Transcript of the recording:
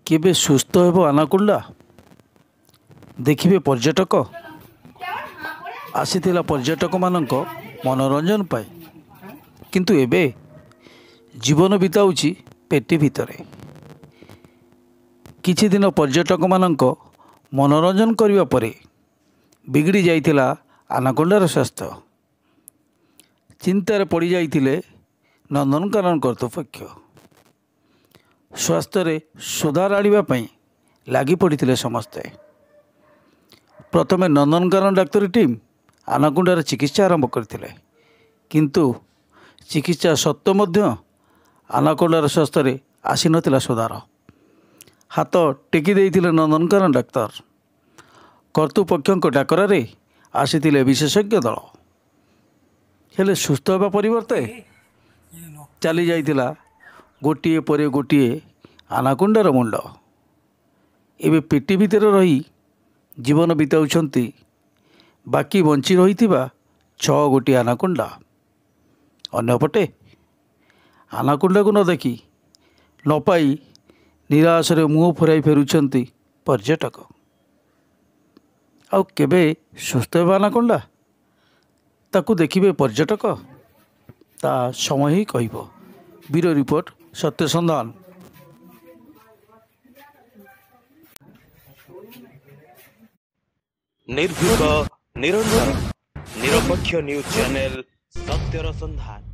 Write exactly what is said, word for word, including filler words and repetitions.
केबे सुस्थ हेब आनाकोंडा देखिए पर्यटक आसीथिला पर्यटक मानक मनोरंजन पाए किंतु एबे जीवन बिताउची पेटी भितरे। किछि दिन पर्यटक मानक मनोरंजन करिवा परे बिगड़ी जाइथिला आनाकोंडार स्वास्थ्य। चिंतार पड़ जाइथिले नंदनकानन कर्तृपक्ष। स्वास्थ्य रे सुधार आनिबा पई लागी पड़िथिले समस्ते। प्रथमे नंदनकानन डाक्तरी टीम आनाकोंडार चिकित्सा आरंभ करथिले किंतु चिकित्सा सत्त्वे मध्य आनाकोंडार स्वास्थ्य रे आसी नथिला सुधार। हाथ टेकी देइथिले नंदनकानन डाक्तर। कर्तृपक्षक डाकरारे आसीथिले विशेषज्ञ दल हेले सुस्थ होगा परिवर्ते चली जाइथिला गोटिए पर गोटिए आनाकोंडार मुंड। एबे पेटी भितर रही जीवन बिताउछंती बाकी बंची रहिथिबा छह गोटी आनाकोंडा। अन्यपटे आनाकोंडा को न देखी न पाई निराश रे मुँह फेराई फेरुछंती पर्यटक। आउ केबे सुस्थ हेबा आनाकोंडा ताकू देखिबे पर्यटक ता समय ही कहिबो। ब्यूरो रिपोर्ट सत्य संधान। निर्भीक निरंतर निरपेक्ष न्यूज चैनल सत्यर संधान।